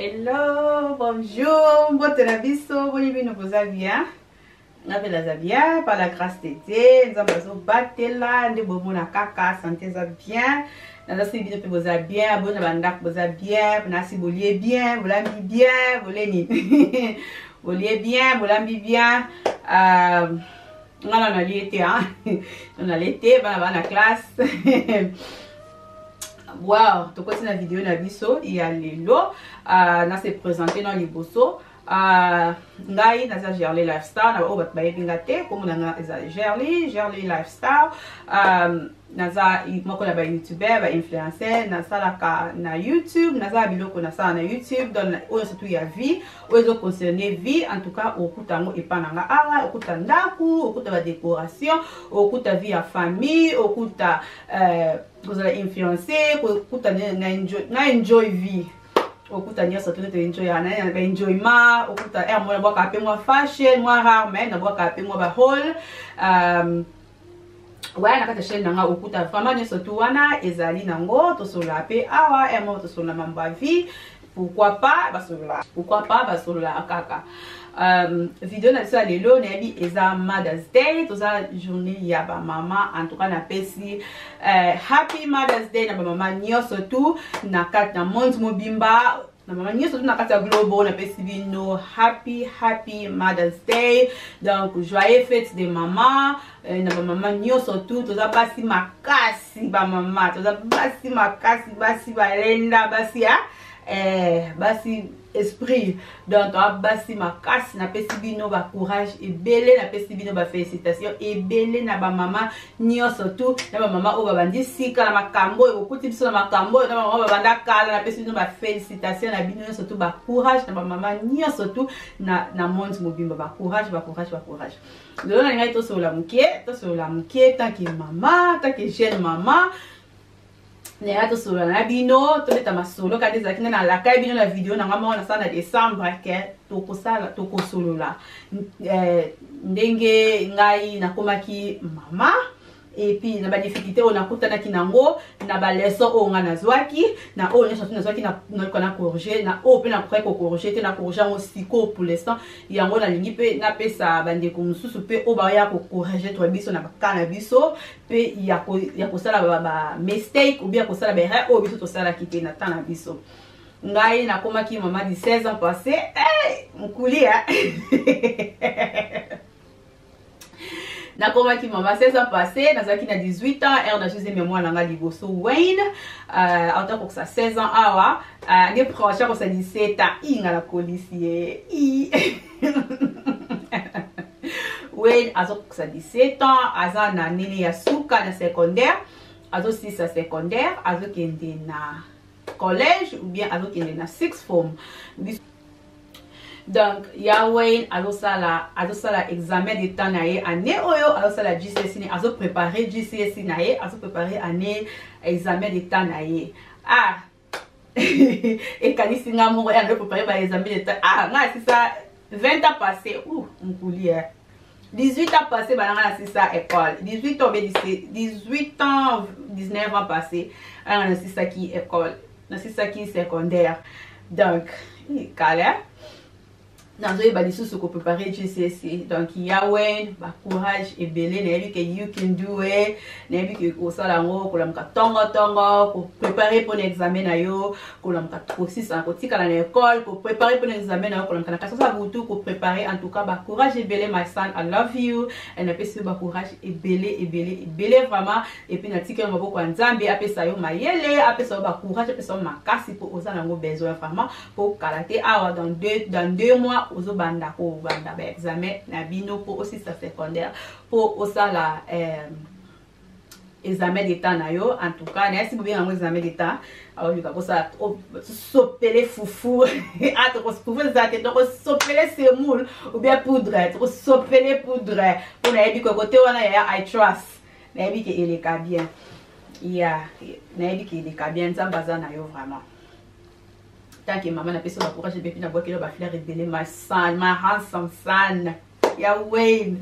Hello, bonjour, bon tenabiso, bon bienvenue vous avez bien. On appelle la bien par la grâce de Dieu. Nous avons battu là, nous avons mon caca, santé ça bien. Nous avons vidéo que vous avez bien, bon bandak vous avez bien, vous n'avez boulier bien, vous l'avez bien, vous l'avez boulier bien, vous l'avez bien. On a l'été, hein. On a l'été, on a la classe. Wow, tu continues la vidéo na biso il y a lelo na se présenter dans les bosso ngai na gère les lifestyle na obat baye bingate comme na gère les lifestyle na za moko na ba youtuber ba influencer na sala ka na YouTube na za biloko na sala na YouTube dans oyo surtout ya vie oyo concerner vie en tout cas okuta ngo epananga ara okuta ndaku okuta ba décoration okuta vie ya famille okuta vous allez influencer okuta na enjoy vie okuta nyasa tunato enjoy na enjoy ma okuta mwana bwa ka pe mwa fashion mwa rare mais na bwa ka pe mwa ba hall ouais na kata chaîne nanga okuta vraiment nyasa tu wana ezali nango to sola pe awa mo to sola mamba vie pourquoi pas basola akaka vidéo na biso lelo na yebi eza Mother's Day toza journée ya ba mama en tout cas na pesi happy Mother's Day na ba mama nyonso tu na kati na monde mobimba na mama nyonso tu na kati ya global na pesi bino happy Mother's Day donc joyeux fête de mama na ba mama nyonso tu toza basi makasi ba mama toza basi makasi basi balenda basi ya basi esprit donc basi makasi na pesi bino ba courage ebele na pesi bino ba félicitations ebele na ba mama nyonso tu na ba mama o ba bandi sika na makambo okuti biso na makambo na ba mama ba banda kala na pesi bino ba félicitations na bino nyonso tu ba courage na ba mama nyonso tu na monde mobimba ba courage lelo na ngai to sola mukie tant que mama tant que jeune mama ne to solo na bino to beta masolo ka deza kina na la kai bino na video na ngama na sana December ke to ko solo la ndenge ngai na komaki mama et puis na ba difficulté on a kutana kinango na ba leçon o nga nazwaki na o ne surtout nazwaki na kona corriger na o pe na ko corriger te na corriger mo siko pour l'instant yango na lingi pe na pesa bande ko mususu pe o ba ya ko corriger to biso na bakana biso pe ya ko sala ba mistake ou bien ko sala ba o biso to sala kite na tana biso ngai na komaki mama di 16 ans passé mukuli na komaki mama 16 ans passé nazaki na 18 ans na José mémoire nanga liboso Wayne en tant que ça 16 ans awa ne prochain ko ça 17 ans inga la policier Wayne azo ko ça 17 ans aza na nini ya suka na secondaire azo 6 à secondaire azo kende na collège ou bien azo kende na 6 form. Donc Wayne alosala examen d'état nae année oyo alosala GCSE ni azo préparer GCSE nae azo préparer année examen d'état nae et kanisi nga mo ya de préparer ba examen d'état nga c'est ça 20 ans passé mpuli 18 ans passé ba nga c'est ça école 18 ans 19 ans passé nga c'est ça qui école c'est ça qui secondaire donc kala nazo ba lisusu ko préparer GCSE donc Wayne ba courage ebele na yebi que you can do it na yebi que ko sala ngo ko lamka tongo ko préparer pour l'examen na yo ko lamka aussi ça ko tika na école ko préparer pour l'examen na yo ko lamka na kasa butu ko préparer en tout cas ba courage ebele my son I love you and apesi ba courage ebele vraiment et puis na tika ngo ko nzambe apesa yo mayele apesa ba courage apesa makasi pour osala ngo besoin vraiment pour kalater awa dans 2 mois ozo banda ko banda ba examen na bino pour aussi sa secondaire pour osala examen d'état na yo en tout cas na si bien un examen d'état alors yuka ko sa sopele fufu ato ko fufu za te donc sopele semoule ou bien poudre to sopele poudre pour na yebi ko côté wana ya I trust na yebi ke ele ka bien na yebi ke ele ka bien nzambaza na yo vraiment. Tant que maman n'a pas son courage, j'ai bien boire que va faire révéler ma son, ma handsome son. Wayne.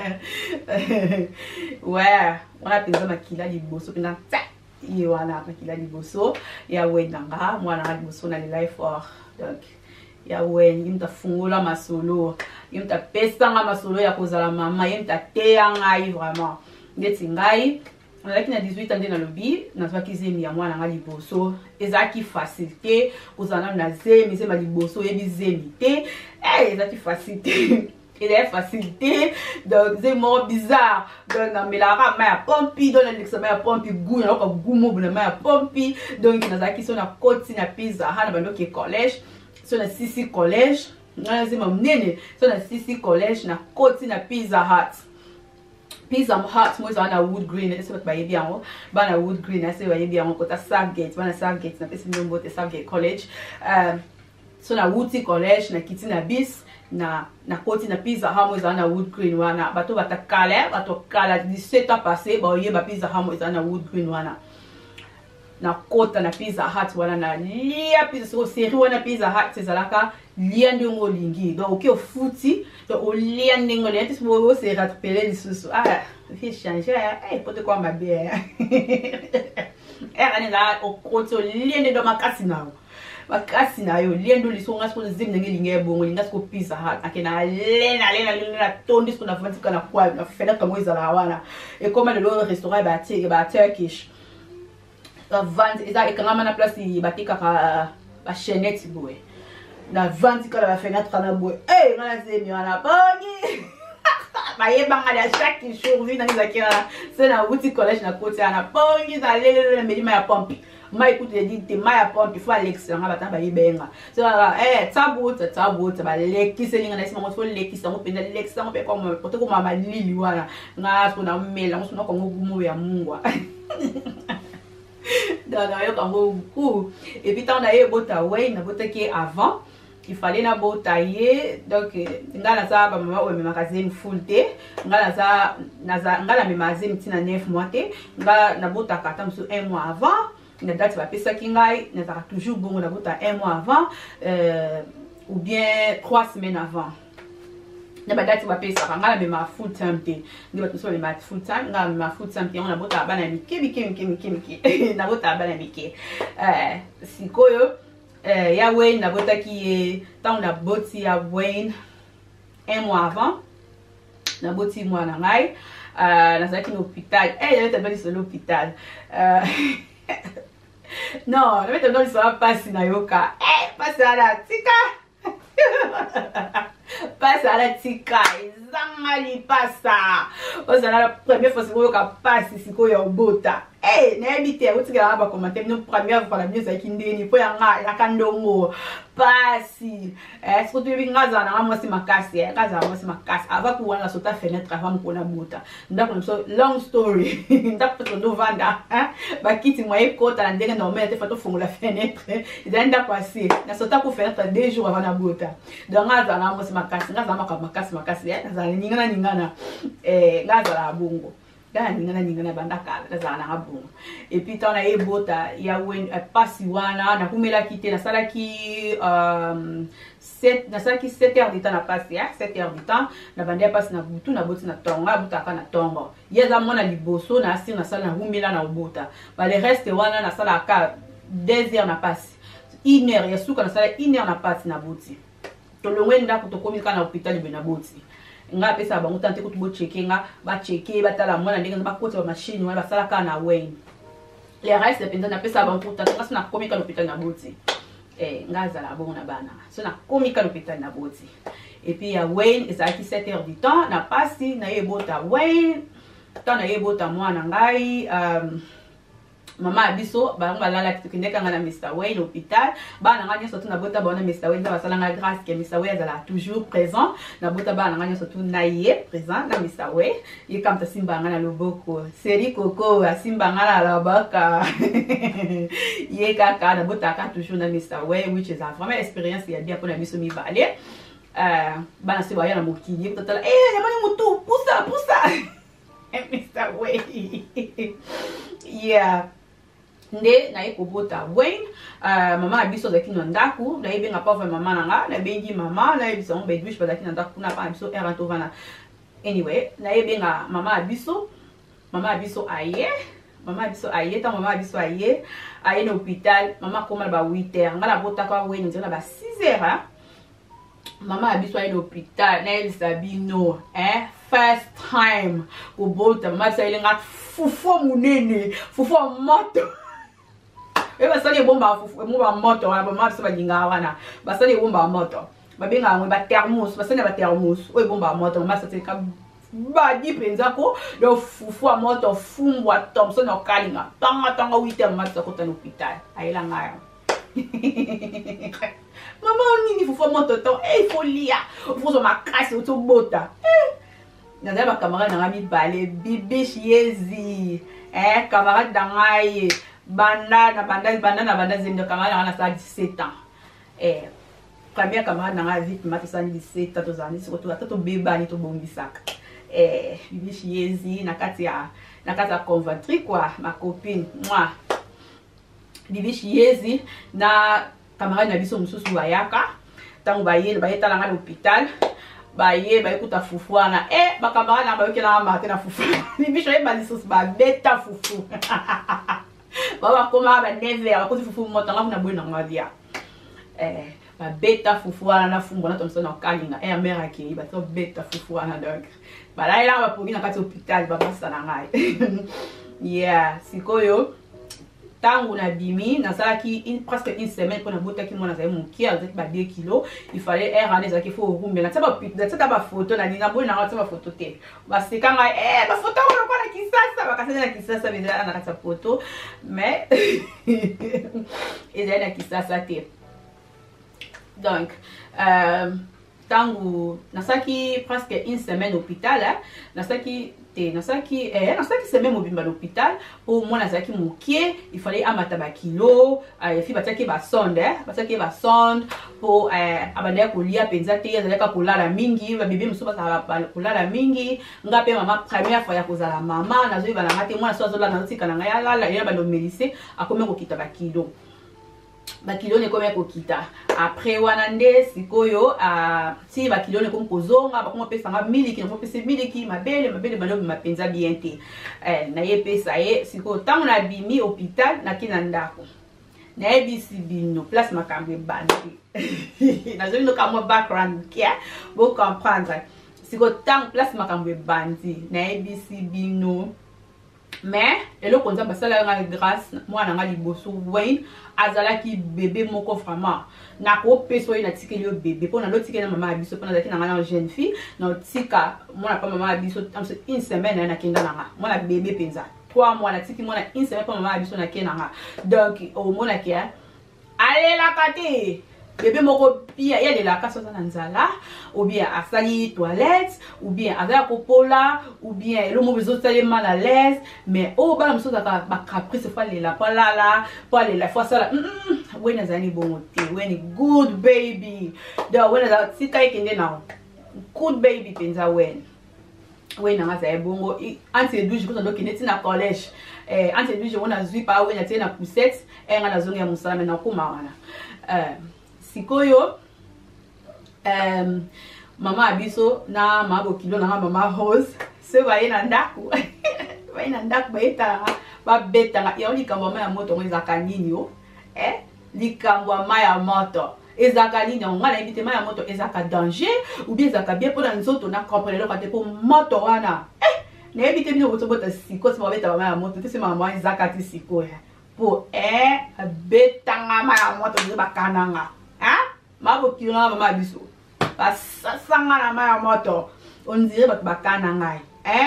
Ouais, on a besoin de kila liboso, puis na wana makila liboso, Wayne nanga, moi na liboso na life for donc ya Wayne yimta fungola masolo yimta pesanga masolo ya kozala mama yimta teya ngai vraiment ndeti ngai nalaki na 18 ans na lobi nazwaki zemi ya mwana nga liboso ezalaki facilité kozala na zemi zema liboso yebi zemi te ezalaki facilité il est facilité donc c'est mort bizarre donc na melara ma ya pompi donc na l'examen ya pompi goût na ko goût mo na ma ya pompi donc nazaki so na koti na pizza hana bando ke collège so na sisi collège na zema mnene so na sisi collège na koti na Pizza Hut moi na Wood Green ese ba yebi yango ba na Wood Green ese ba yebi yango kota Southgate ba na Southgate na pesi mbo te Southgate College so na Woodie College na kiti na bis na koti na Pizza Hut moi na Wood Green wana bato batakala 17 ans passé ba yeba Pizza Hut moi na Wood Green wana na kota na Pizza Hut wana na lia pizza so série wana Pizza Hut ezalaka lia ndongo lingi donc oki ofuti donc o lia ndongo lia tisi bo se rattraper lisusu fi changer pote kwa mabe ani la o koto lia ndo makasi na yo lia ndo liso ngasko zim ndenge linge bongo lingasko Pizza Hut akena lena tondisko na vantika na kwa na fela kamo ezala wana et comme le restaurant ba Turkish vente eza ekangama na place batikaka ba chaînette boye na vente kala ba fenêtre na boye ngala zemi wana bongi bayebanga ya chaque jour vi na nizakira c'est na Woodie College na côté na bongi za lele medima ya pompe ma écoute dit te ma ya pompe il faut Alex nga batamba yebenga c'est tabuta ba lekise linga na sima so lekisa ngo penda lekisa ngo pe comme poteko mama lili wana nga so na mela ngo so na kongo gumu ya mungwa et puis tant d'ailleurs bota Wayne na bota qui avant il fallait na bota ye donc ngala za ba mama o me magazine full te ngala me magazine tina 9 mois te ngala na bota kata mso 1 mois avant na date ba pesa kingai na za toujours bongo na bota 1 mois avant ou bien 3 semaines avant na badati ba pesa ngala me ma full time te ngi bato so me ma full time ngala me ma full time te on na bota bana mike na bota bana mike sikoyo ya Wayne na bota ki tant na boti ya Wayne 1 mois avant na boti moi na ngai na zaki no hôpital ya tabali sur l'hôpital non na beta ndo so passe na yoka passe ala tika passe à la tika zangali passa ozala la première fois sikoyo ka passe sikoyo obota na habité utika ba commenter no première fois la mieux ça kindeni po ya nga ya kandongo passe est-ce que tu binga zana moi si makasi kaza moi si makasi ava kuwana sota fenêtre avant mkona bota ndako so long story ndako to no vanda ba kiti moi ekota la ndenge normal te fato fungola fenêtre ndenda passer na sota ku fenêtre 2 jours avant na bota donc ngaza na moi si makasi ngaza makasi ngaza ningana ngaza la bongo ningana bandaka ngaza na bongo et puis tant na ebota ya Wayne pasi wana na kumela kite na salaki 7 heures du temps na passe 7 heures du temps na bandia passe na butu na boti na tonga butaka na tongo yeza mona liboso na asir na sala na humela na obota ba le reste wana na sala ka 2 heures na passe 1 heure ya suka na sala 1 heure na passe na boti to longwe ndako to komika na hôpital be na boti nga pesa bango tante ko tubo checkinga ba checker batala mona ndenge ba koti ba machine wana basala ka na Wayne les restes dependa na pesa bango tante kasi na komika na hôpital na boti ngaza la bongo na bana so na komika l'hôpital na boti et puis ya Wayne ezalaki 7 heures du temps na pasi na yebota Wayne tant na yebota mwana ngai mama biso bango balala kitokendeka nga na Mr. Wayne hôpital bana nga nyoso na bota bona Mr. Wayne basala nga grâce que Mr. Wayne azala toujours présent na bota bana nga nyoso na ye présent na Mr. Wayne ye kamta simba nga na loboko seri koko simba nga na labaka ye kaka na bota ka toujours na Mr. Wayne which is a vraiment expérience ya bien pour na biso mi balé bana se baya na mokili totala yamani mutu pusa Mr. Wayne yeah nde na ekobota Wayne mama abiso zaki na ndaku na yebenga pauvre mama nanga na bengi mama na yebisa on bedwish bazaki na ndaku na pa abiso erantovana anyway na yebenga mama abiso aye maman biso aye ta maman biso aye na hôpital maman koma ba 8h ngala bota kwa we ndira ba 6h maman biso aye na hôpital na elisa bino first time ko bota maman sa ile ngat fufu munene fufu moto eba sali bomba fufu mo ba moto ba maman biso ba dinga wana ba sali bomba moto ba benga ngwe ba thermos ba sali ba thermos o bomba moto maman sa ka badi penza ko do fufu a moto fumbwa Thompson no kalinga tanga 8h matsa ko tan hôpital ayela ngaya mama nini fufu moto to folia fufu makasi uto bota naza ba camarade na mi balé bébé chiezi camarade dangaye banda zemdo camarade na sa 17 ans première camarade na vite mata sa 17 ans tozani surtout ata to beba ni to bombisaka bibi chiezi na kati ya Coventry quoi ma copine moi bibi chiezi na camarade na biso mususu bayaka tango baye talanga na hôpital baye kuta fufu wana ba camarade na bayoke na mate na fufu bibi choye ba lisusu ba beta fufu baba koma ba 9h ko fufu motanga na bwe na ngadia ba beta fufu wana na fumbo na Thompson na kalinga mère ki ba to beta fufu wana donc bala ila ba pogi na kati hôpital ba basa na ngai yeah sikoyo tangu na bimi na salaki presque une semaine pour na bota ki mona za mon ki a ba 2 kilos il fallait anes za ki faut rumbe na taba ba photo na nina bo na ba photo te ba seka ngai ba photo ko na kisasa ba kasana na kisasa beza na kata photo mais eza na kisasa te. Donc, tangu nasaki presque une semaine hôpital, nasaki semaine mobimba l'hôpital pour moi nasaki mokie, il fallait amata ba kilo, fi bataki ba sonde pour abandea kolia penza te yazaleka kolala mingi, ba bébé musuba sa kolala mingi, ngape mama première fois ya kozala mama nazo ba na ngate mwana so azola na tika na ngaya lala ya ba no melise akome ko kita ba kilo. Bakilo ne kome kokita après wana nde sikoyo si bakilo ne komkozonga bakoma pesa nga miliki na pesa miliki mabele balobi mapenza bien te na ye pesa ye sikoyo tango na bimi hôpital na kina ndako na ebisi bino place makambe bandi nazo no kamo background kia bo comprendre sikoyo tango place makambe bandi na ebisi bino mais eloko nzamba sala nga grâce mwana nga liboso Wayne azalaki bébé moko vraiment na ko peso ina tikeli yo bébé pona lo tikeli na mama biso pona zaki na nga jeune fille na tika mwana pa mama biso une semaine na kinda na nga mwana bébé penza 3 mois na tiki mwana une semaine pa mama biso na kena nga donc au mona kia allez la kate bébé moko pia ya de la kaso na nzala ou bien asali toilette ou bien azala kopola ou bien le mo bezo tali mal à l'aise mais oh bala mso za ba caprice fa lela pa lala pa lela fa sala wena zani bongo te wena good baby da wena za sika ikende na good baby penza wena nga za bongo anti douche ko ndo kineti na college anti douche wona zui pa wena tena poussette nga na zonga ya musala na kuma wana sikoyo mama abiso na mabo kilo na mama Rose se baye na ndaku baeta ba beta ya likambo ya moto ngezaka nini yo likambo ya moto ezaka nini ngala ibite ya moto ezaka danger ou bien ezaka bien pour nzoto na comprendre ko te pour moto wana na ibite bino boto bota siko se babeta ya moto te se mama ezaka ti sikoya pour beta ngama ya moto zebakananga mabo kilo na mama biso basanga na maya moto on dirait bat bakana ngai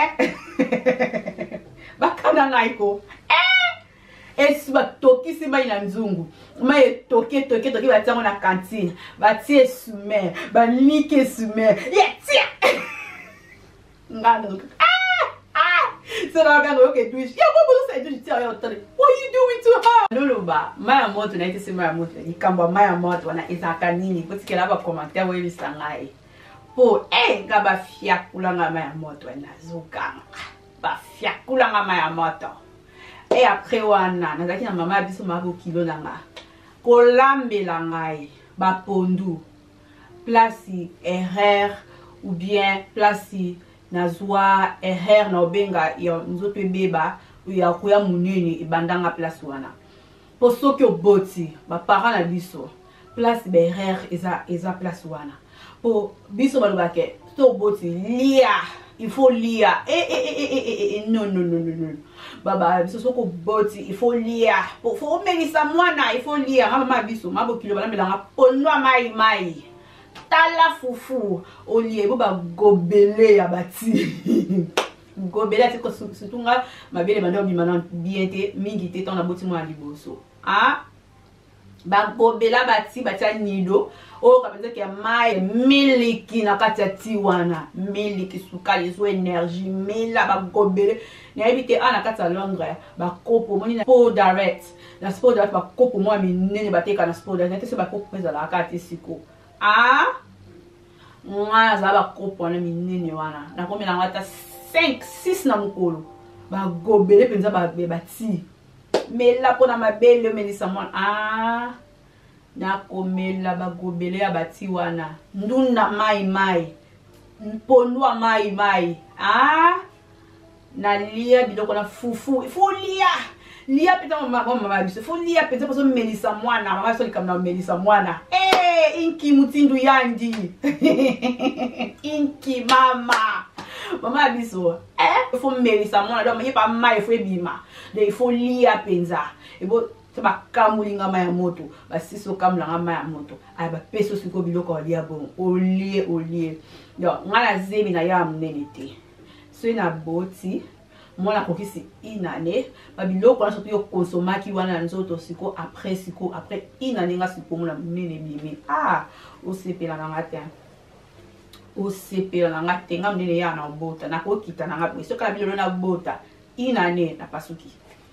bakana ngai ko esi batoki si mai na nzungu mai toke batango na cantine batie sumer banike sumer yetia ngano so na ganga yoke douche ya bobo sa douche tia ya otare what you doing to her loloba maya moto na itese maya moto ikamba maya moto na izaka nini kutikela ba commentaire we bisangai po ngaba fiakula nga maya moto na zukanga ba fiakula nga maya moto après wana nazaki na mama biso mabo kilo nanga kolambela ngai ba pondu place erreur ou bien place nazwa erreur na obenga yo nzoto beba ya kuya munene ebandanga place wana po soki oboti ba parents na biso place berere eza place wana po biso balobake to boti lia il faut lire non baba biso soko boti il faut lire faut melisa mwana il faut lire mama biso mabokilo bana melanga ponwa mai tala fufu olie bo ba gobele ya bati gobele ati ko sutunga mabele bando bimana bien te mingi te tona boti mwa liboso ba gobela bati batia nido o kapenza ke mai miliki na kati ya ti wana miliki sukali zo energie mela ba gobele na ebite ana kati ya Londres ba kopo moni na sport direct na sport direct ba kopo mwa minene bateka na sport direct se ba kopo pesa la kati siko mwa za ba kopo na minene wana na komi na ngata 5 6 na mukolo ba gobele penza ba bati mela pona mabele melisa mwana na komela ba gobele ya bati wana ndunda mai mpondwa mai na lia biloko na fufu ifo lia peta mama biso ifo lia peta poso melisa mwana mama so likamna melisa mwana inki mutindu yandi inki mama biso ifo melisa mwana donc yepa mai ifo ebima de ifo lia penza ebo ba kamulinga ma ya moto ba siso kamulanga ma ya moto ay ba peso siko biloko lia bon olie donc ngala zemi na ya mnenete so na boti mona kokisi inane ba biloko na soto yo konsomaki wana nzoto siko après inane nga siko mona mnene bimi o sepela na ngata o sepela na ngata nga mnene ya na bota na kokita na ngapa so kala biloko na bota inane na pasuki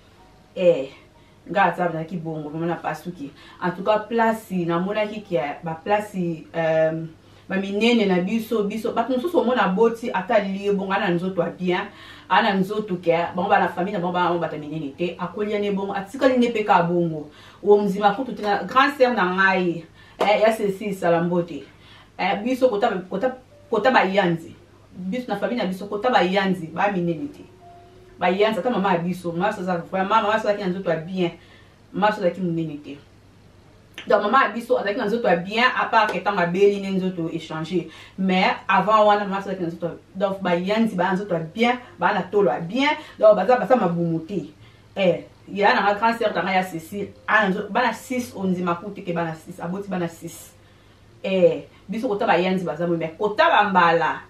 nga atsabu na kibongo mama na pasuki en tout cas place na mona kikia ba place ba minene na biso ba konso mona boti ata lié bonga na nzoto bien ana nzoto ke bon ba la famille na bon ba bata minene te akolia ne bongo atikali ne peka bongo o mzima kutu tina grand sœur na ngai ya ceci salambote biso kota ba yanzi biso na famille na biso kota ba yanzi ba minene te ba yanza ta mama biso mama so za vraiment mama so za ki nzoto bien mama so za ki munenete donc mama biso azaki nzoto bien à part que tanga beli nzoto échanger mais avant wana mama so za ki nzoto donc ba yanzi ba nzoto bien ba na tolo bien donc baza mabumuti ya na grand sœur tanga ya Cécile ba na 6 onzima kuti ke ba na 6 aboti ba na 6 biso kota ba yanzi baza mo mais kota bambala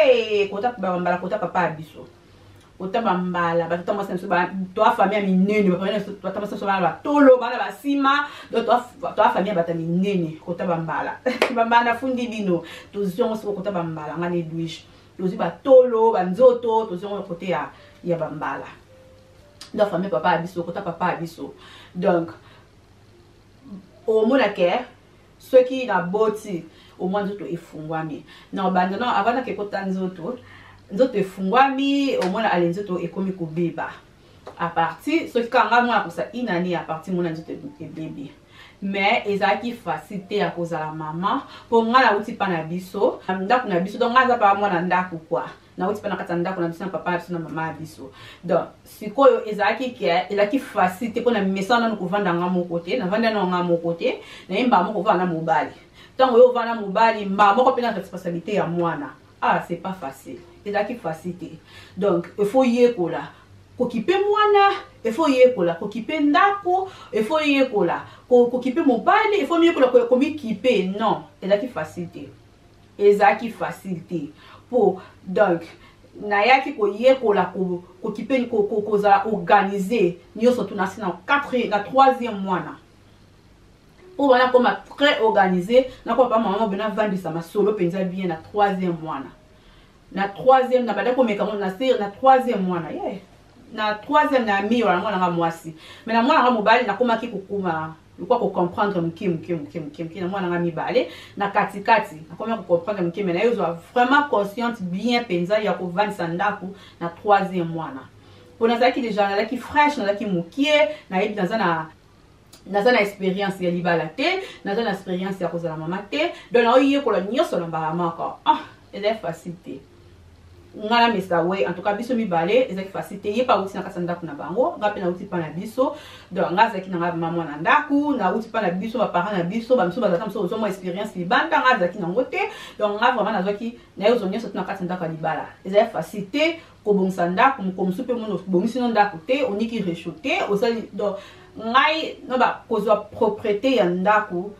kota papa biso otaba mbala ba tama senso ba to famille minene ba famille tama senso ba tolo ba ba sima do to famille ba ta minene otaba mbala ba mbana fundi bino to zion so ko taba mbala ngani douche to zi ba tolo ba nzoto to zion côté ya ba mbala do famille papa biso ko ta papa biso donc au mona ke ceux qui na boti au moins nzoto efungwami na banda no avana ke kota nzoto efungwami au moins ale nzoto ekomi kobeba à partir ce kanga mwana kosa inani à partir mona nzoto ebebe mais ezaki facilité ya kozala mama po ngala uti pa na biso ndako na biso donc ngaza pa mwana ndako kwa na uti pa na kata ndako na biso na papa biso na mama biso donc sikoyo ezaki facilité po na mesana no kovanda nga moko te na vanda no nga moko te na imba moko vana mobali tango yo vana mobali mba moko pe na responsabilité ya mwana c'est pas facile ezaki facilité donc il faut yekola kokipe mwana il faut yekola kokipe ndako il faut yekola kokipe mobali il faut yekola komi kipe non ezaki facilité pour donc na yaki ko yekola kokipe koza organiser nyoso tunasi na 3e mwana pour wana comme très organisé na ko papa maman bena vandisa masolo penza bien na 3e mwana na 3e na bada ko meka na sir na 3e mwana na 3e na mi wala mwana nga mwasi mais na mwana nga mobali na komaki kokuma kwa ko comprendre mkim na mwana nga mibale na katikati na komaki ko comprendre mkim na yo vraiment consciente bien penza ya ko vandisa ndako na 3e mwana pona zaki déjà na laki fraîche na laki mukie na yebi naza na expérience ya libala te naza na expérience ya kozala mama te donc na oye kola nyoso na mbala moko ezali facilité ngala Mr. Way en tout cas biso mibale ezaki facilité ye pa uti na kasa ndaku na bango nga pe na uti pa na biso donc nga zaki na nga maman na ndaku na uti pa na biso ba parents na biso ba miso bazaka miso ozo expérience libanda nga zaki na ngote donc nga vraiment nazaki na yo zonyo sotu na kasa ndaku libala ezaki facilité ko bongisa ndaku ko musupe mono bongisi no ndaku te oniki réchauffer osali donc ngai no ba kozwa propriété ya ndaku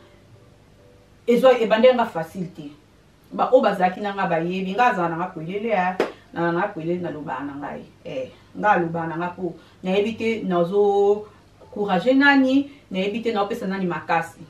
ezo ebande nga facilité ba o bazaki na nga bayebi nga za na nga kwelele ya na nga kwelele na lobana ngai nga lobana nga po na ebite nazo courage nani na ebite na opesa nani makasi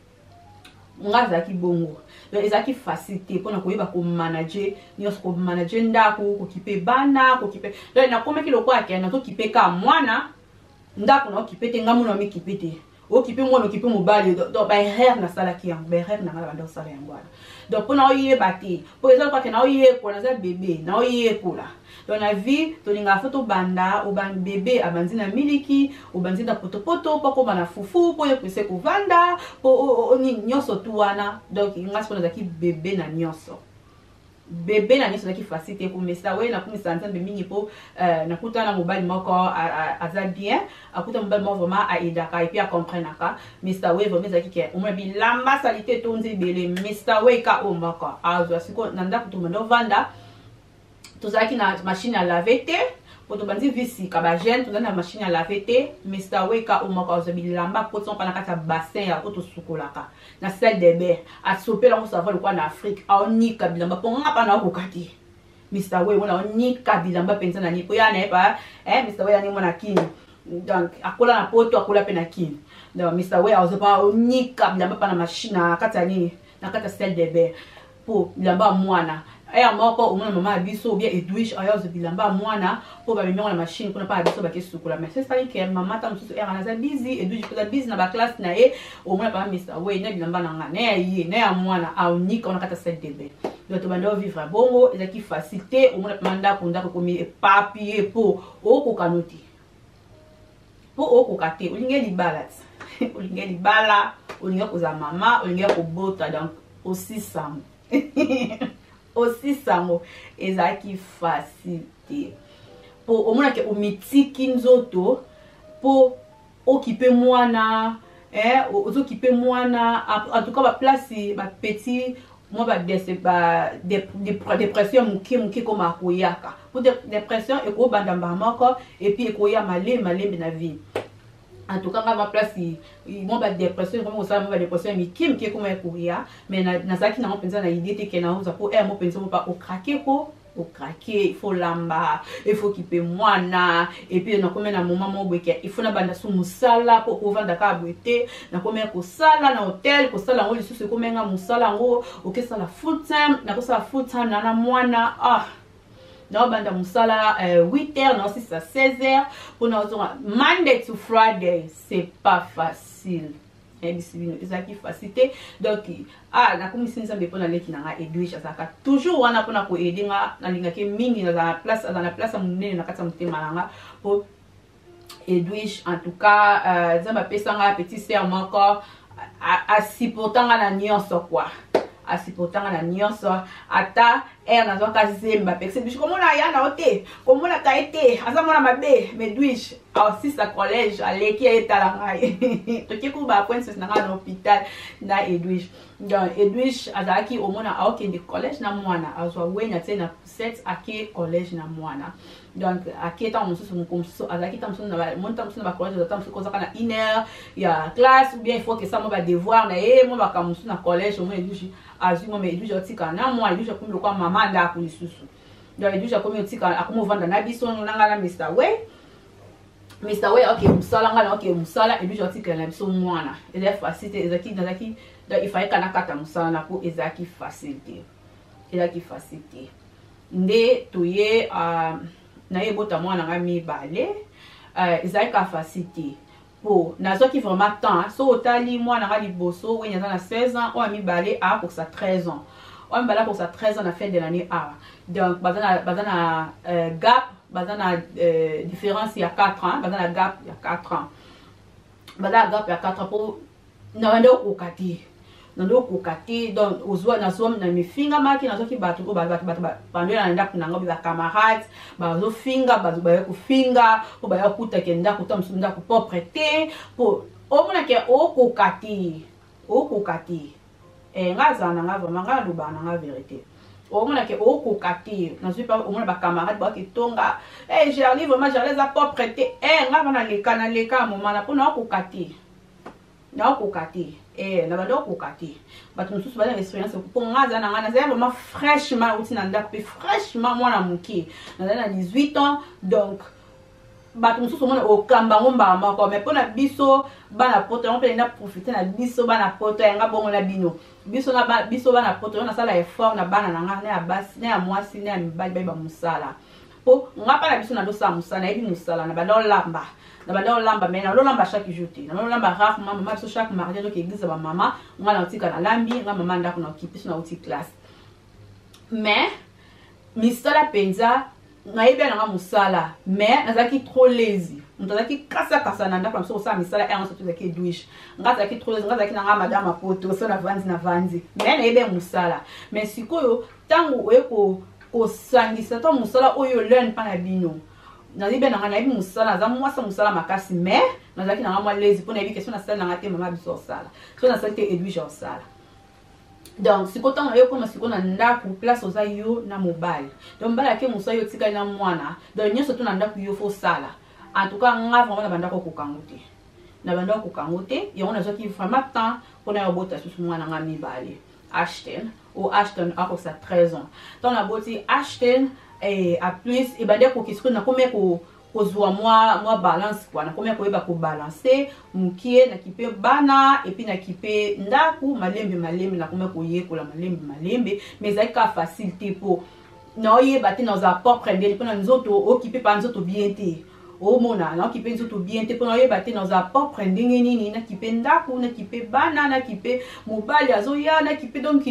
nga zaki bongo donc ezaki facilité pona koyeba ko manager nyos ko manager ndako ko kipe bana ko kipe donc na komeki lokwa ke na to kipe ka mwana ndako na okipete nga muna mi kipete okipe mwana okipe mobali donc ba erreur na sala ki yang ba erreur na nga banda sala yang wana donc pona oye bati po ezalo kwa ke na oye ko na za bébé na oye ko la donc na vie to linga foto banda o ban bébé abanzi na miliki o banzi na potopoto poko bana fufu po ye pese ko vanda po ni nyoso tu wana donc nga sona zaki bébé na nyoso bébé na nyoso zaki facilité ko Mr. Way na kumisa nzambe mingi po nakuta na mobali moko aza bien akuta mobali moko vraiment aidaka et puis a comprendre ka Mr. Way vraiment zaki ke omwe bilamba salité to nzi bele Mr. Way ka o moko azwa siko nanda kutumando vanda tozaki na machine à laver te po to banzi visi ka ba jeune tozana na machine à laver te Mr. Way ka o moko azwa bilamba po tson pana kata bassin ya to sukolaka na salle de bain a sopela mo savoir quoi na Afrique a onika bilamba po ngapa na kokati Mr. Way wona onika bilamba penza na ni po ya na pa Mr. Way ani mona kini donc akola na poto akola pe na kini donc Mr. Way a ozopa onika bilamba pa na machine na kata ni na kata salle de bain po bilamba mwana aya moko omona mama biso bien Edwige aya zo bilamba mwana po ba mimio na machine kuna pa biso ba kesukula mais c'est ça que mama ta mususu era na za busy Edwige ko za busy na ba classe na ye omona pa Mr. Way na bilamba na nga na ye na ya mwana a unika ona kata salle de bain donc to bando vivre bongo ezaki facilité omona pa manda ko ndako komi papier po oko kanoti po oko kate olinge libala olinge libala olinge ko za mama olinge ko bota donc aussi sam aussi sango ezaki facilité po omona ke omitiki nzoto po okipe mwana ozokipe mwana en tout cas ba place ba petit moi ba dépression muki comme akoyaka pour dépression et ko bandamba moko et puis ekoya malembe na vie en tout cas ma place moi ba dépression comme ça ma dépression muki comme ekoya mais na zaki na penza na idée te ke na uza po mo penza mo pa o craquer ko au craquer il faut lamba il faut qu'il paye mwana et puis na comme na moment mo bweke il faut na banda su musala po ko vanda ka bwete na comme ko sala na hotel ko sala ngo lisusu ko menga musala ngo okesala full time na ko sala full time na mwana na banda musala 8h na 6 à 16h pour na Monday to Friday c'est pas facile ezaki facilité donc na komisi nzambe pona leki na nga Edwige azaka toujours wana pona ko edinga na lingaki mingi na place munene na kata mutema nanga po Edwige en tout cas nzambe pesanga petit sœur moko asipotanga na nyonso quoi asipotanga na nyonso ata na zoka zemba pexé bicho komona ya na ote komona kaete azamona mabe Edwige aussi sa collège aleki etala ngai toki ku ba princess na na hôpital na Edwige donc Edwige azaki omona aokende collège na mwana azwa wenya tena 7 aki collège na mwana donc aketa mususu mukomso azaki tamso na monta mususu na ba collège tamso kozaka na 1h ya classe ou bien il faut que ça mo ba devoir na mo ba kamusu na collège mo Edwige azwi mo Edwige otika na mwa Edwige kumilo kwa mama ndako lisusu donc Edwige akomi otika akomo vanda na biso nanga na Mr. Way ok musala ngana ok musala Edwige otika na biso mwana ezaki facilité ezaki donc il fallait kana kata musala na ko ezaki facilité nde toye na yebota mwana nga mibale ezaki ka facilité po nazoki vraiment temps so otali mwana nga liboso wenya na 16 ans o mibale a pour ça 13 ans on mibale pour ça 13 ans na fin de l'année donc bazana gap bazana différence il y a 4 ans bazana gap il y a 4 ans bazana gap il y a 4 ans pour na wende okati nando kokate donc ozwa nazwa na mifinga maki nazo ki batu ko batu pande na ndako nango ba camarades bazo finga bazo ba kufinga ko ba kuta ke ndako to msunda ko propreté po omona ke okokate ngazana nga vraiment nga lubana nga vérité omona ke okokate nazwi pa omona ba camarades ba ki tonga j'arrive vraiment j'arrive à propreté nga bana leka moment na po na okokate na bado kokati bato mususu bana experience ko ngaza na ngana c'est vraiment fraîchement outi na ndako fraîchement mwana muki na 18 ans donc bato mususu mona okamba ngomba mako mais pona biso bana poto on peut na profiter na biso bana poto nga bongo na bino biso bana poto na sala effort na bana na ngana ya basi na ya mwasi na ya mibali ba musala po ngapa na biso na dosa musala ebi musala na bado lamba na banda olamba mais na lamba chaque jour te na lamba rarement maman so chaque mardi donc église ba maman nga na utika na lambi nga maman ndako na okipi na uti classe mais misala penza na yebe na musala mais nazaki trop lazy mutazaki kasa na ndako so sa misala et ensuite zaki douche nga zaki trop lazy nga zaki na madame poto so na vanzi mais na yebe musala mais sikoyo tangu eko osangisa to musala oyo learn pa na bino nazi ben na ibi musala za mwasa musala makasi mais nazaki na mwa lazy pona ibi question na sala na te mama biso sala so na sala te Edwige sala donc sikoto na yo comme sikoto na ndako place oza yo na mobile donc mbala ke musala yo tika na mwana donc nyoso to na ndako yo fo sala en tout cas nga vraiment na bandako ko kangote yo na zoki vraiment temps pona yo bota susu mwana nga mibale Ashton a 13 ans donc la boti Ashton et à plus et ben dès qu'on na combien ko zwa moi balance quoi na combien ko eba ko balancer mukie na kipe bana et puis na kipe ndaku malembe na combien ko yekola malembe mais ça ka facilité pour na oyeba te nos apports prendre pour nous autres occuper par nous autres bien té o mona na occuper nous autres bien té pour na oyeba te nos apports prendre nini na kipe ndaku na kipe bana na kipe mobali azoya na kipe donc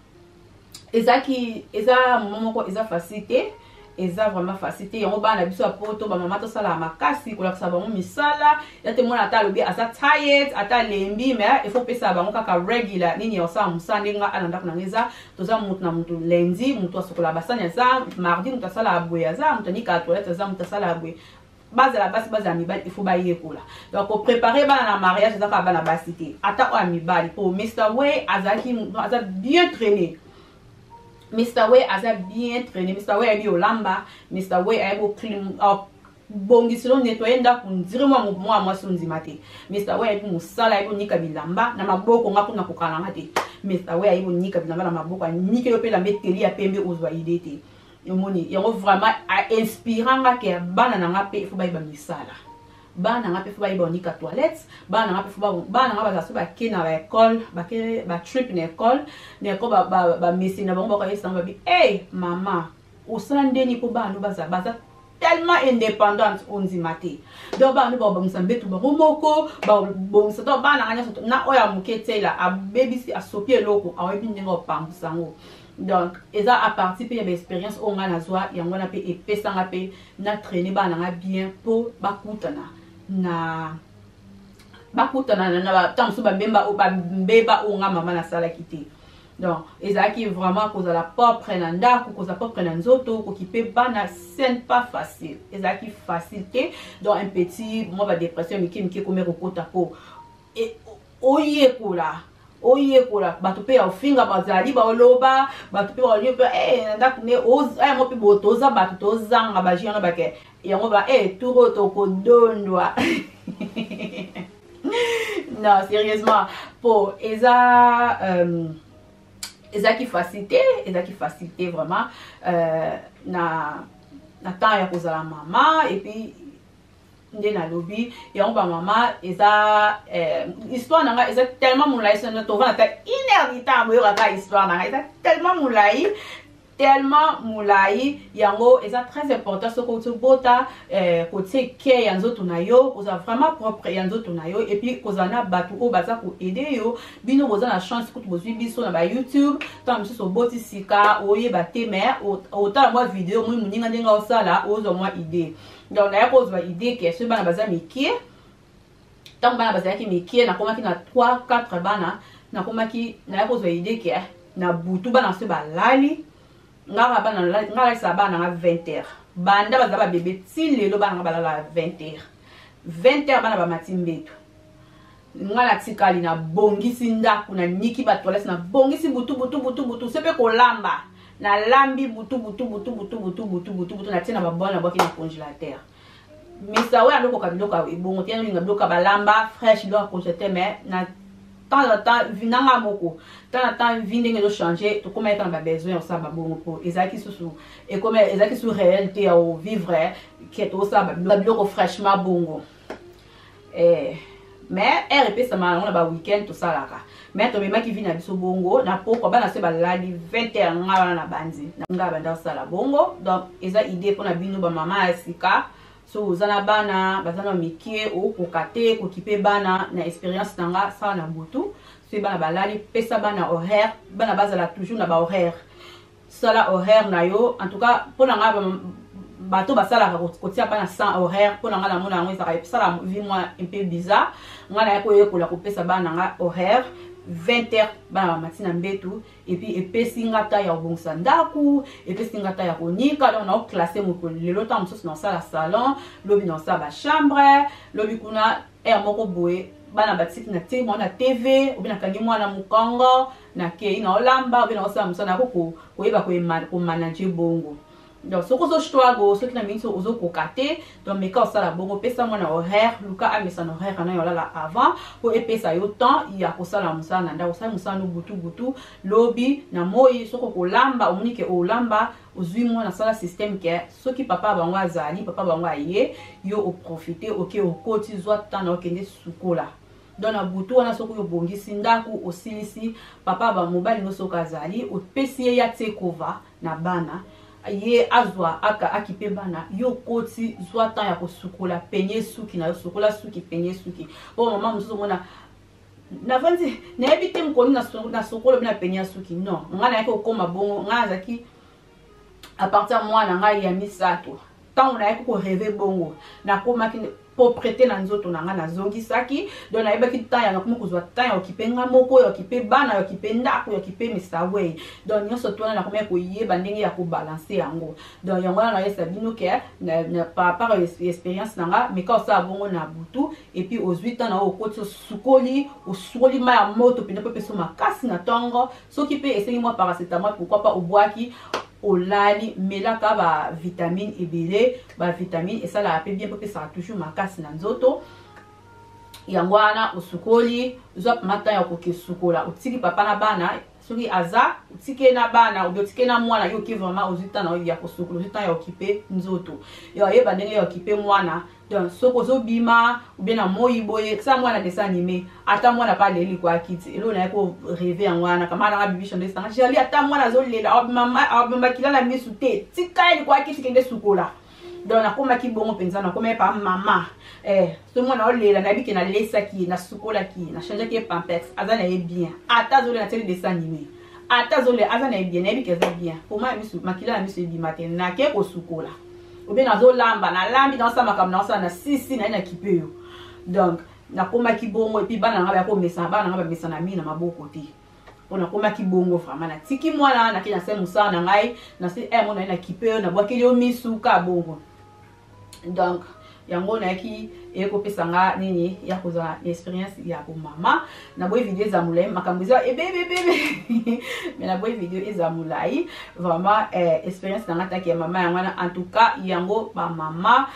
eza moment ko eza facilité eza vraiment facilité yango bana biso apoto ba mama to sala makasi kola sa bango misala ya te mona ata lobi asa tired ata lembi mais il faut pesa bango kaka regular nini ya sa musande nga alanda kuna ngeza toza mutu na mutu lundi mutu asokola basanya za mardi mutu sala aboya za mutu ni ka toilette za mutu sala aboya base la base ya mibali il faut ba yekola donc ko préparer bana na mariage za ka bana basité ata o mibali pour Mr. Way azaki aza bien traîné Mr. Way aza bien traîné. Mr. Way a mis au lamba. Mr. Way a mis clean. Bongi silo nettoyer ndako ndiri moi sonzi mate. Mr. Way a mis musala a mis nika bilamba na maboko nga kuna kokalanga te. Mr. Way a mis nika bilamba na maboko nika yo pe la meteli ya pembe ozwa idée te. Yomoni yango vraiment a inspirant nga ke bana na nga pe il faut ba misala. Bana nga pe faut ba nika toilette. Bana nga pe faut bana nga bazaso ba ke na école, ba trip na école. Ba mesi na bango ba yesa ba maman osande ni ko bana baza tellement indépendante on dit maté donc bana ba musambe tu ba moko ba bon ça to bana nganya so na oya muketela a baby si asopie loko awebi ndingo pambusango donc eza à partir pe ya expérience on nga nazwa yango na pe epesa nga pe na traîner bana nga bien pour bakutana na tamsu ba mbeba o nga mama na sala kiti donc ezaki vraiment cause la propre na ndako cause la propre na nzoto ko kipe bana c'est pas facile ezaki facilité donc un petit moi ba dépression miki comme kokota po et oyekola bato pe ya ofinga bazali ba oloba bato pe ba lipe ndako ne mo pe botoza bato tozanga ba jina ba ke yango ba turo to ko dondwa non sérieusement pour ezaki facilité vraiment na temps ya kozala mama et puis nde na lobby yango ba mama eza histoire nanga eza tellement moulai so to va ta inévitable yo ka histoire nanga eza tellement moulai yango eza très important ce que tu bota côté ke yanzo tunayo oza vraiment propre yanzo tunayo et puis kozana batu o baza ko aider yo bino boza na chance ko bozwi biso na ba YouTube tant mso so boti sika oye ba temer autant moi vidéo moi muninga ndenga osala ozo moi idée donc na pose ba idée que ce bana baza mikie tant bana baza ki mikie na komaki na 3 4 bana nakomaki na ko zo idée que na butu bana se balali ngaka bana ngala sa bana nga 20h banda bazaba bébé ti lelo bana balala 20h 20h bana ba matimbetu ngala tikali na bongisi ndaku na niki ba toilette na bongisi butu sepe ko lamba na lambi butu na tina ba bona boki na congélateur misa we andoko kabiloka ebongo tiana linga bloka balamba fraîche do congélateur mais na temps vinanga moko temps vindenge do changer to comment être na besoin ça ba bongo po ezaki susu et comme ezaki sur réalité au vivre qui to ça ba biloko fraîchement bongo mais RP ça m'a on ba week-end tout ça là mais to mema qui vient na biso bongo na poko bana se ba lali 20h ngala na bandi nga banda sala bongo donc eza idée pour na bino ba mama asika so uzana bana bazana mikie o kokate kokipe bana na expérience nanga ça na butu so bana balali pesa bana horaire bana bazala toujours na ba horaire sala horaire na yo en tout cas pour na nga bato basala kotia bana sans horaire pour na nga na mona ngo ça sala vie moi un peu bizarre nga na ko yekola ko pesa bana nga horaire 20h bana matina mbetu et puis epesi ngata ya obongisa ndaku epesi ngata ya konika donc na classer moko lelo temps mosusu na sala salon lobi na sala ba chambre lobi kuna moko boye bana batiki na te mwana TV obi na kangi mwana mukongo na ke ina olamba obi na osala musana ko yeba ko manager bongo donc ce que je dois go ce qui na minso ozo kokate donc mais quand ça la bongo pesa mona horaire luka amesa no horaire na yola avant pour epesa yo temps ya ko sala musana nda ko sala musana butu lobi na moi soko ko lamba omunike o lamba ozui mona sala système ke soki papa bango azali papa bango aye yo o profiter OK o koti zwa temps na okende sukola donc na butu wana soko yo bongisi ndaku osilisi papa ba mobali no soko azali o pesi ya tekova na bana ye azwa aka akipe bana yo koti zwa temps ya kosukola penye suki na yo sukola suki penye suki bon mama mususu mona na vanzi na ebite mkoni na sukola bina penye suki non ngana yake okoma bongo ngana zaki à partir moi na ngai ya misato tant na yake ko rêver bongo na koma ki pour prêter na nzoto na nga na zongi saki donc na yeba ki temps ya nakuma kozwa temps ya okipe nga moko ya okipe bana ya okipe ndako ya okipe misawe donc nyoso tona na kuma ko yeba ndenge ya ko balancer yango donc yango na yesa bino ke na par rapport à expérience nanga mais quand ça bongo na butu et puis aux 8 ans na okoti sukoli ma ya moto pina pe so makasi na tongo so ki pe essayer moi paracétamol pourquoi pas obwaki olali melaka ba vitamine ebele ba vitamine et ça la appelle bien parce que ça toujours makasi na nzoto yango wana osukoli zwa mata ya ko kesukola otiki papa na bana soki aza otike na bana otike na mwana yo ki vraiment ozita na ya kosukola ozita ya okipe nzoto yo yeba ndenge ya okipe mwana donc soko zo bima ou bien na moyi boye ça mwana dessin animé ata mwana pa leli kwa kiti elo na ko rêver en wana kama na bibi chande sanga jali ata mwana zo lela mama kila la misu te tika ili kwa kiti kende sukola donc na koma ki bongo penza na koma pa mama so mwana olela na biki na lesa ki na sukola ki na changer ki pampex azana e bien ata zo na tele dessin animé ata zo le azana e bien na biki za bien pour moi misu makila na misu bi matin na ke ko sukola ou bien nazo lamba na lambi dans ça makam na ça na sisi na kipe yo donc na koma ki bongo et puis bana ngaba ko mesa bana ngaba mesa na mina maboko te ona koma ki bongo vraiment na tiki mwana na kina se musa na ngai na se mona na kipe yo na bwaki yo misuka bongo donc yango na ki eko pesanga nini ya koza experience ya ko mama na boy video za mulai makambuza bebe mais na boy video eza mulai vraiment experience na ngata ki mama yango en tout cas yango ba mama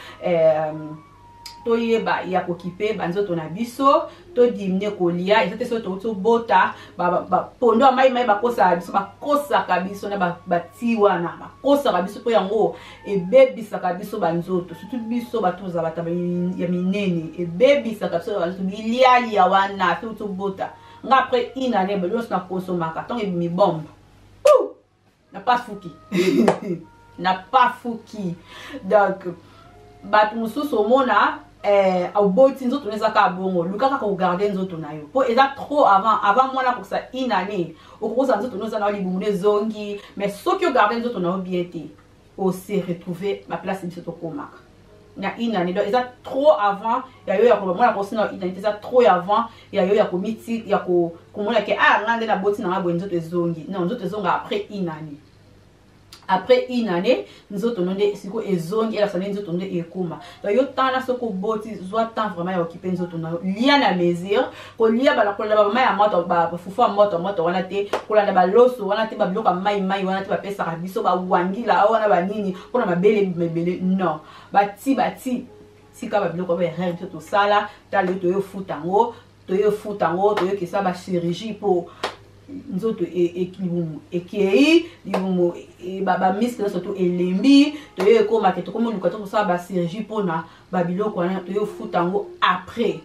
toyeba ya kokipe banzoto na biso to dimne kolia ezate so to bota ba pondo mai bakosa biso bakosa kabiso na batiwa na bakosa kabiso po yango ebebisa kabiso banzoto surtout biso batuza bataba ya minene ebebisa kabiso banzoto biliali ya wana to bota nga après une année belos na consomaka tant mi bombe na pas fuki na pas fuki donc bat mususu mona au boti nzoto neza ka bongo lukaka ko garder nzoto na yo po eza trop avant moi na pour ça une année okoza nzoto noza na libumune zongi mais soki o garder nzoto na yo bien te o se retrouver ma place biso to komaka na une année donc eza trop avant ya yo ya ko mona ko sina une année eza trop avant ya yo ya ko miti ya ko komona ke ngande na boti na ngabo nzoto ezongi non nzoto ezonga après une année. Après une année, nous autres on est siko ezongi et la semaine nous autres on est ekuma. Donc yo tana soko boti soit temps vraiment ya occuper nous autres on lien na mesure ko lia ba la ko la ba mai moto ba fufu moto wana te ko la ba loso wana te ba bloka mai wana te ba pesa ka biso ba wangila wana ba nini pona mabele non bati sika ba bloka ba rien tout ça là ta le to yo futango to yo ke ça ba chirurgie pour nzoto ekei libumu ba miske surtout elembi to yo ko maketo comme luka to ça ba chirurgie pona ba biloko wana to yo futango après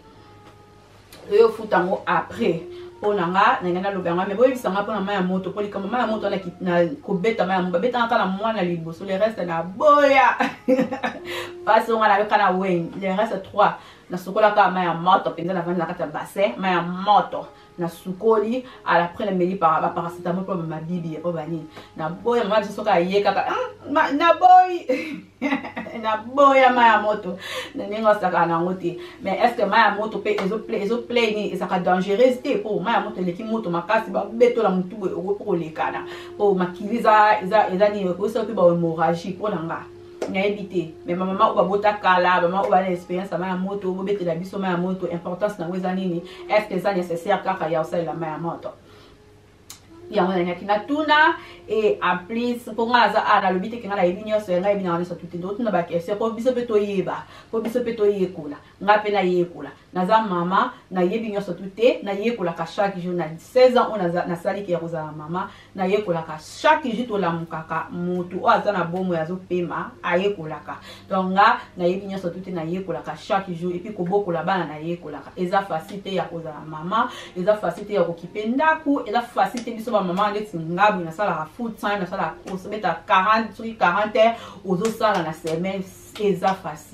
pona nga ngana lobanga me boyi bisanga pona maya moto poli kama maya moto na kobeta maya moto beta kala mwana liboso le reste na boya parce on a kana wen le reste 3 na sokola ka maya moto penza na vanda kata bassin maya moto na sukoli ala après le meli par paracétamol pour ma bibi pour bani na boya mama soka yeka na boy na boya maya moto na ningo saka na ngoti mais est-ce que maya moto pe ezo play ni ça ka dangerosité pour maya moto leki moto makasi ba beto la mutu pour lekana pour makiliza eza ni ko so pe ba hémorragie pour nanga na éviter mais maman ou ba bota kala maman ou ba l'expérience maya moto bo bete la biso maya moto importance na weza nini est-ce que ça nécessaire kaka ya usala la maya moto ya ngana nyakina tuna et en plus pour nga za ana lo bite kinga la ebinyo so nga ebina wana so tuti ndo tuna ba question pour biso peto yeba pour biso peto yekula nga pe na yekula na za mama na yebinyo so tuti na yekula ka chaque jour na 16 ans on na sali ki roza mama na yekula ka chaque jour to la mukaka mutu o azana bomo ya zo pema ayekula ka donc nga na yebinyo so tuti na yekula ka chaque jour et puis ko bokola bana na yekula ka eza facilité ya roza mama eza facilité ya ko kipenda ku eza facilité biso ba mama ndeti ngabu na sala full time na sala course beta 40 heures aux sala na semaine eza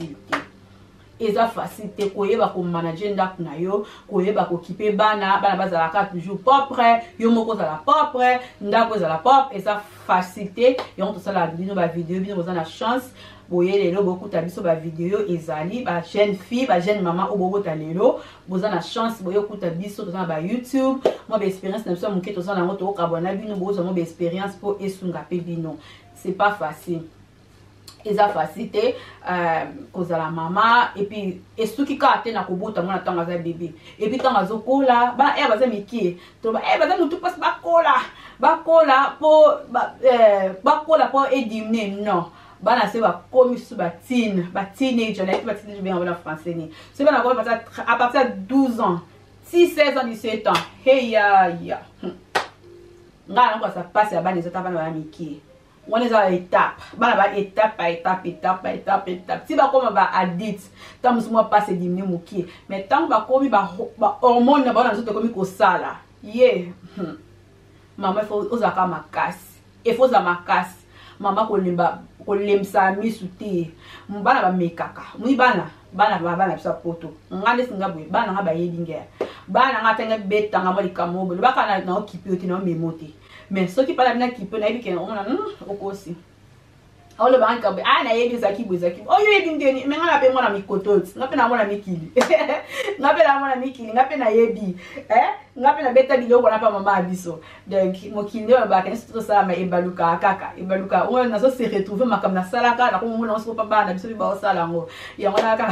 facilité koyeba ko manager ndaku na yo koyeba ko kipe bana bazalaka toujours propre yo moko zala propre ndaku zala propre eza facilité yo to sala bino ba vidéo bino boza na chance boye lelo bokuta biso ba vidéo ezali ba jeune fille ba jeune maman o bobota lelo boza na chance boye kuta biso to ba YouTube moi ba expérience na biso moke to na moto o kabona bino boza mo ba expérience pour esunga pe bino c'est pas facile eza facilité kozala mama et puis esuki ka te na kobota mona tanga za bébé et puis tanga zokola ba baza mikie to ba baza mutu pas bakola po edimne non bana se ba komi su ba teenager na ba teenager bien en français ni c'est bana ko à partir de 12 ans 6 16 ans 17 ans hey ya ngana ko ça passe ya bana zota bana ba miki on est à étape bana ba étape si ba comme ba addict tant musuma passe diminuer muki mais tant ba komi ba hormone na bana zoto komi ko sala maman faut ozaka makasi il faut za makasi mama kolemsa misu te mbana ba mekaka mui bana bisa poto ngande singa boye bana nga ba yebinga bana nga tanga beta nga mali kamobo baka na okipi oti na memote mais soki pala bina kipi na yebike ona okosi ole banka be na yebi zaki oyo yebindeni me nga pe mona mikototi nga pe na mona mikili nga pe na yebi nga pe na beta biloko na pa mama abiso donc mokinde ba ka nsi to sala ma ebaluka on na so se retrouver makam na sala ka na ko mona on se pa bana biso ba sala ngo ya ngona ka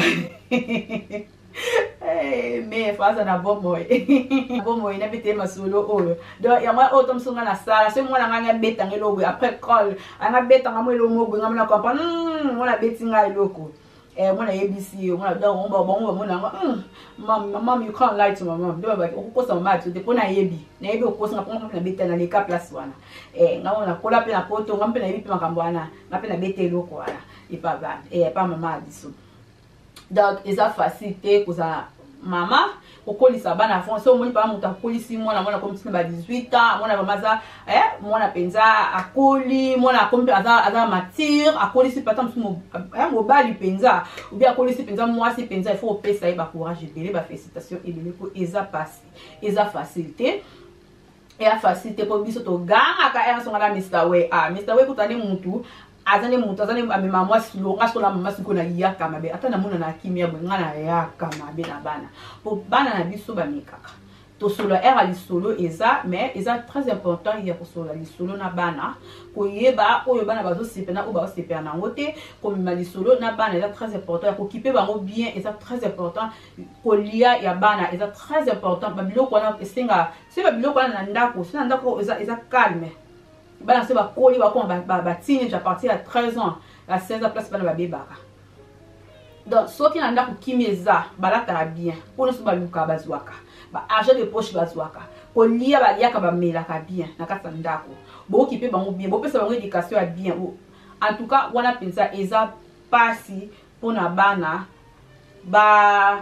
mais face na bomoy na bete masolo oyo donc ya mwa autom sunga na sala se mwana nga beta ngelo boy après call anga beta nga mwelo mobo nga mna comprendre mwana beti nga iloko mwana ABC mwana donc on ba mwana mama you can't lie to my mom do ba ko sa mama to depo na yebi ko singa ponga na beta na le ka place wana nga mwana kola pe na poto nga mpe na yebi makambo wana nga pe na beta iloko wana ipa ba pa mama abiso. Donc eza facilité koza mama okolisa bana français omoni pa muta kolisi mwana comme ba 18 ans mwana bamaza mwana penza akoli mwana kompe aza mature akolisi pata msumo mobali penza ou bien akolisi penza mwasi penza il faut pesa ba courage ebele ba félicitations ebele ko eza facilité et a facilité pour biso to ganga ka ensonga la Mr. We kutani mutu azane mutu azane amema mwasi lo ngaso la mama siko na yaka mabe ata na mona na kimia bwe ngana yaka mabe na bana po bana na biso ba mikaka to solo era lisolo eza mais eza très important ya ko solo lisolo na bana ko yeba oyo bana bazo sepena o ba sepena na ngote ko mema lisolo na bana eza très important ya ko kipe bango bien eza très important ko lia ya bana eza très important ba biloko wana esenga se ba biloko wana na ndako se na ndako eza calme bana se ba koli ba ko ba teenage à partir de 13 ans à 16 ans place bana ba bebaka donc soki na ndako kimeza balata bien pour so ba luka bazwaka ba argent de poche bazwaka ko lia ba liaka ba melaka bien na kata ndako bo kipe bango bien bo pesa bango éducation bien en tout cas wana pensa eza pasi pona bana ba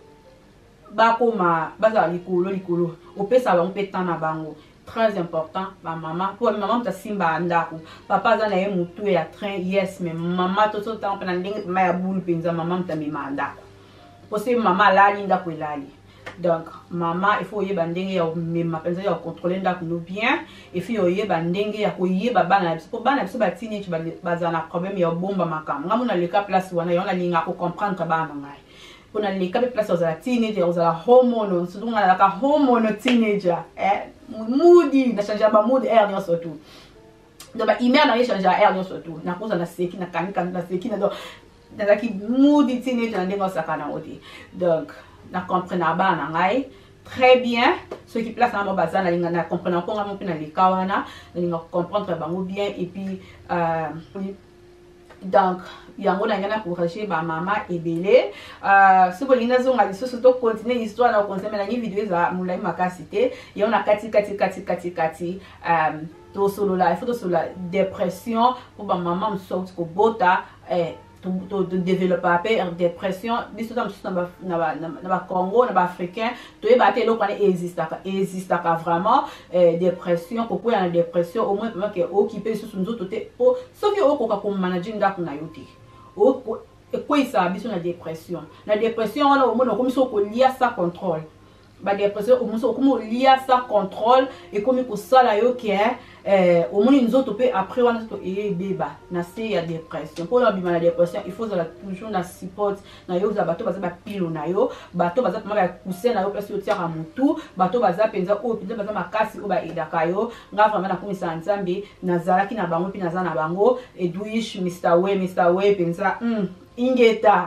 koma baza likolo opesa bango pe tana bango très important ba mama pour maman ta simba ndako papa za na ye mutu ya train yes mais mama to so ta pena ndenge ma ya bulu penza mama ta mema ndako parce mama lali ndako elali donc mama il faut yeba ndenge ya mema penza ya contrôler ndako no bien et puis yeba ndenge ya ko yeba bana biso bana biso ba teenage baza na problème ya bomba makam ngamu na leka place wana yona linga ko comprendre bana ngai pour na leka place aux teenager aux hormones surtout na la hormone teenager moody na changer ba mood air non surtout donc ba email na changer air non surtout na cause na seki na kanika na seki na donc na ki moody teenager ndenge osaka na oti donc na comprendre ba na ngai très bien ceux qui placent na bazana linga na comprendre ko ngamu pina likawana linga comprendre bango bien et puis donc yango na ngana encourager ba mama ebele si bolinga zonga lisusu to continuer histoire na konse na vidéo za mulai makasite yo na kati to solo la il faut to solo dépression pour ba mama msorti ko bota to développer après dépression biso tam na Congo na africain to e baté lo kana existaka vraiment dépression ko na dépression au moins pendant que occuper sous nzoto te o soki okoka ko manager ndako na yote o ko isa biso na dépression wana au moins ko miso ko lia sa contrôle ba dépression au moins ko lia sa contrôle et comme ko sala yo ki au moins nzoto pe après wana to beba na se ya dépression pour la bima na dépression il faut toujours na support na yo za bato baza ba pilo na yo bato baza ma couser na yo place yo tiara mutu bato baza penza o penza baza makasi o ba edaka yo nga vraiment na komisa nzambe nazalaki na bango pe naza na bango Edwish Mr. Way penza ingeta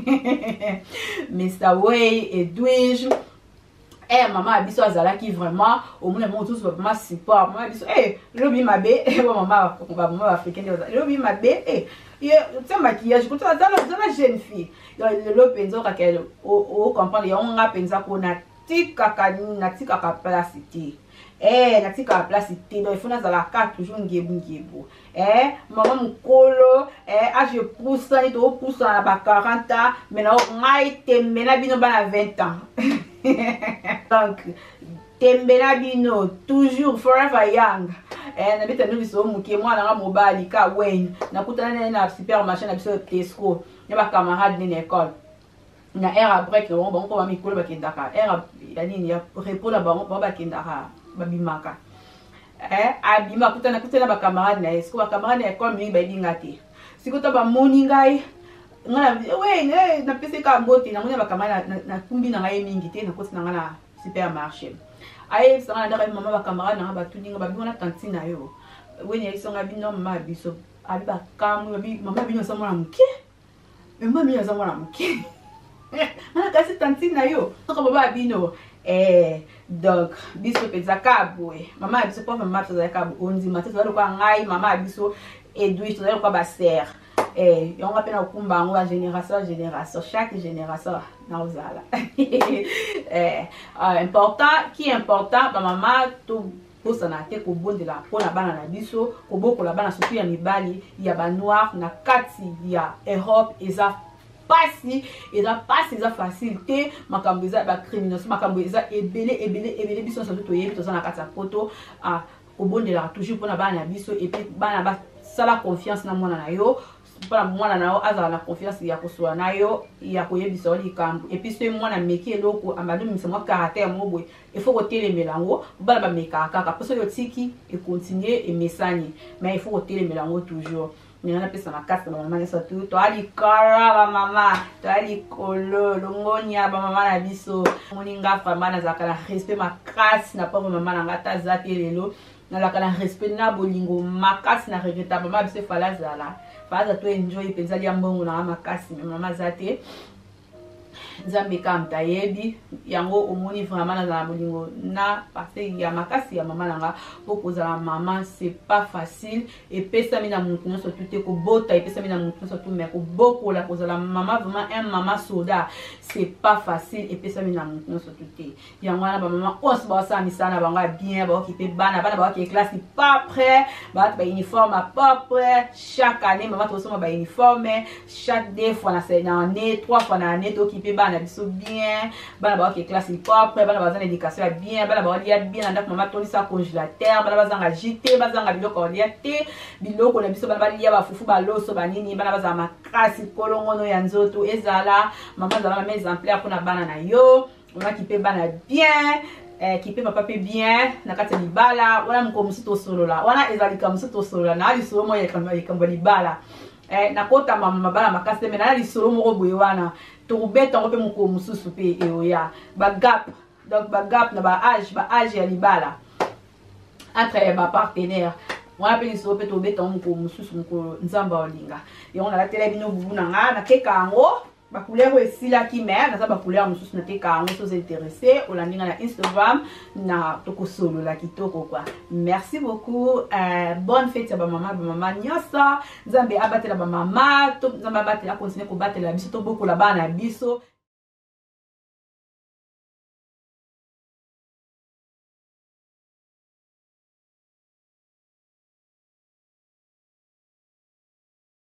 Mr. Way Edwish maman abiso azalaki vraiment au moins mon tous vraiment support maman abiso lobi mabe maman africaine lobi mabe tu maquillage quand tu jeune fille le penzo kakelo o comprendre ya on a penza ko na tika ka placité na tika placité donc il faut na la carte toujours ngebu maman mukolo je pousse ni to pousse na ba 40 ans mais na ngai tembe na bino bana 20 ans donc tembela bino toujours forever young na bita no biso muke mwana nga mobali ka wen na kutana na supermarché na biso Tesco na ba camarade na école na era break no bon ko ba mikolo ba kindaka era ya nini ya repos la bango ba kindaka ba bimaka abima kutana ba camarade na esko ba camarade na école mingi ba bingati sikuta ba morning ngai ngana na pese ka mboti na mona ba camarade na kumbi na ngai mingi te na koti na ngana supermarché aye sana ndaka mama ba camarade na ba tuninga ba bimona cantine yo weni isonga bino mama biso abi ba kamu mama bino sa mwana muke mama bino sa mwana muke ana kasi cantine yo to baba bino donc biso penza kabwe mama biso pas mama penza kabwe onzi mate zo kwa ngai mama biso Edwish zo kwa ba serre on va pena okumba ngo génération chaque génération na uzala important qui est important ba mama to posana te ko bondela pona bana na biso ko bokola bana surtout ya mibali ya ba noir na kati ya Europe eza pasi eza facilité makambo eza ba criminalité makambo eza ebele biso surtout to yebi to sana kati ya poto ko bondela toujours pona bana na biso et puis bana ba sala confiance na mwana na yo para mwana na azala na confiance ya kosoa na yo ya koyebisa likambo et puis ce mwana meki eloko amadu misemo caractère mobwe il faut retirer melango bala ba meka kaka parce que tiki et continuer et mesani mais il faut retirer melango toujours ngana pesa makasi ba mama nyonso tu to ali kara ba mama to ali kolo longonya ba mama na biso moninga vraiment na zakala respect makasi na pa mama na ngata zate lelo na zakala respect na bolingo makasi na regreta mama biso fala zala faza to enjoy penza lia mbongo na makasi mama zate Nzambe kamta yebi yango omoni vraiment na bolingo na parce ya makasi ya mama nanga pokoza la maman c'est pas facile et pesa mina mutu nyonso tout ko bota et pesa mina mutu nyonso tout mais ko boko la koza la maman vraiment un maman soldat c'est pas facile et pesa mina mutu nyonso tout yango na ba maman os ba sa misana banga bien ba occuper bana ba ki classe pas prêt ba uniforme pas prêt chaque année maman to soma ba uniforme chaque deux fois na année 3 fois na année to occuper bana biso bien bana ba ki classe propre bana ba zana éducation bien bana ba lia bien ndak maman to lisa congélateur bana ba zanga jité ba zanga biloko lia te biloko na biso bana ba lia ba fufu ba loso ba nini bana ba zama makasi kolongono ya nzoto ezala maman zala mes exemplaires pour na bana na yo on a kipe bana bien kipe papa pe bien na kati ya libala wana mko musito solola wana ezalika musito solola na ali solo mo ya kamba libala na kota mama bala makasi me na ali solo mo boye wana to beta ngo pe mko mususu pe eoya ba gap donc ba gap na ba âge ya libala entre ba partenaire wana pe liso pe to beta mko mususu mko nzamba olinga yango na la tele bino bubu na nga na keka ngo ba couleur esila ki mer na za ba couleur mususu na teka ngo so intéressé olandinga na Instagram na toko solo la kitoko quoi. Merci beaucoup, bonne fête ya ba mama nyosa nzambe abatela ba mama to nzambe abatela continuer ko batela biso to boko la bana biso.